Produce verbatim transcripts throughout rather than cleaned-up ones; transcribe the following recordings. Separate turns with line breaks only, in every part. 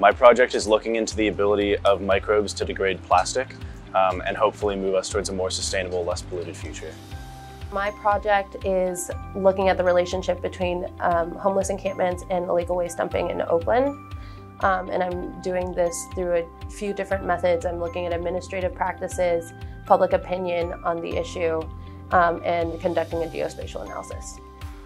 my project is looking into the ability of microbes to degrade plastic um, and hopefully move us towards a more sustainable, less polluted future.
My project is looking at the relationship between um, homeless encampments and illegal waste dumping in Oakland. Um, and I'm doing this through a few different methods. I'm looking at administrative practices, public opinion on the issue, um, and conducting a geospatial analysis.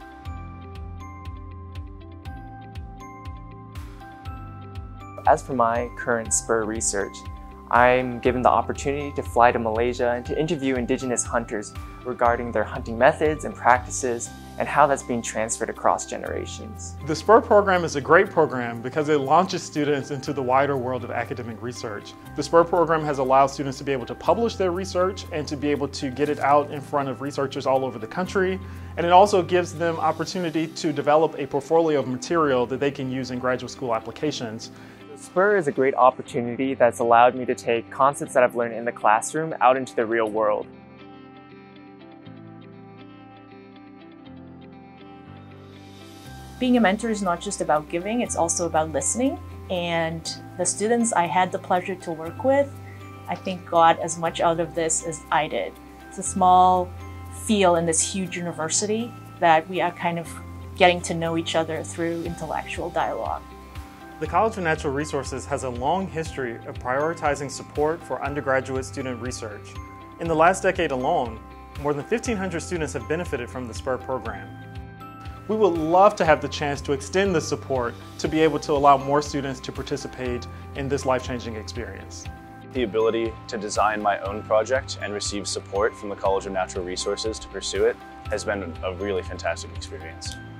As for my current SPUR research, I'm given the opportunity to fly to Malaysia and to interview indigenous hunters regarding their hunting methods and practices and how that's being transferred across generations.
The SPUR program is a great program because it launches students into the wider world of academic research. The SPUR program has allowed students to be able to publish their research and to be able to get it out in front of researchers all over the country. And it also gives them opportunity to develop a portfolio of material that they can use in graduate school applications.
SPUR is a great opportunity that's allowed me to take concepts that I've learned in the classroom out into the real world.
Being a mentor is not just about giving, it's also about listening. And the students I had the pleasure to work with, I think got as much out of this as I did. It's a small feel in this huge university that we are kind of getting to know each other through intellectual dialogue.
The College of Natural Resources has a long history of prioritizing support for undergraduate student research. In the last decade alone, more than fifteen hundred students have benefited from the SPUR program. We would love to have the chance to extend this support to be able to allow more students to participate in this life-changing experience.
The ability to design my own project and receive support from the College of Natural Resources to pursue it has been a really fantastic experience.